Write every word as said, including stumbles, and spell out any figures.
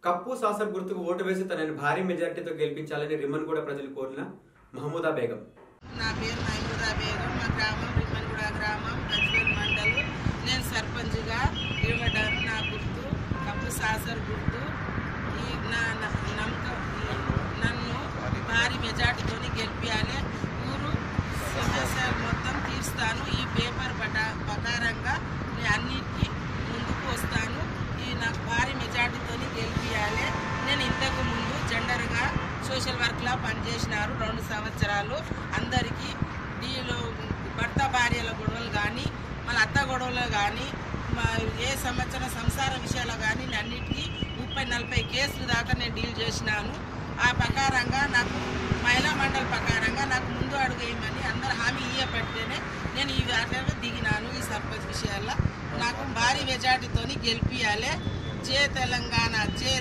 Cup saucer గుర్తుకు vote వేసి తనని భారీ మెజార్టీతో గెలిపించాలని రిమ్మన్గూడ ప్రజలు కోరిన మహమూదా బేగం. నా పేరు మహమూదా బేగం. మా గ్రామం రిమ్మన్గూడ గ్రామం, గజ్వేల్ మండలం. నేను సర్పంచ్గా ఇవ్వడాను. నా గుర్తు కప్పు సాసర్ గుర్తు. ఈ నా నమ్మకం నన్ను భారీ మెజార్టీతో గెలిపించాలి. ఊరు సమస్యలు మొత్తం తీరుస్తాను. ఈ పేపర్ పట ప్రకారంగా నేను అన్నిటికీ ముందుకు వస్తాను. ఈ నాకు భారీ మెజార్టీతో గెలిపించాలి. నేను ఇంతకు ముందు జెండర్గా సోషల్ వర్క్లా పనిచేసినారు రెండు సంవత్సరాలు. అందరికీ డీలో భర్త భార్యల గొడవలు కానీ, మళ్ళీ అత్త గొడవలు కానీ, ఏ సంవత్సరం సంసార విషయాలు కానీ నేను అన్నిటికీ ముప్పై నలభై కేసులు దాకా నేను డీల్ చేసినాను. ఆ ప్రకారంగా నాకు మహిళా మండలి ప్రకారంగా నాకు ముందు అడుగు వేయమని అందరు హామీ ఇయ్యబడితేనే నేను ఈ వాటిలో దిగినాను. ఈ సర్పంచ్ విషయాల్లో నాకు భారీ మెజార్టీతో గెలిపించాలి. జై తెలంగాణ, జై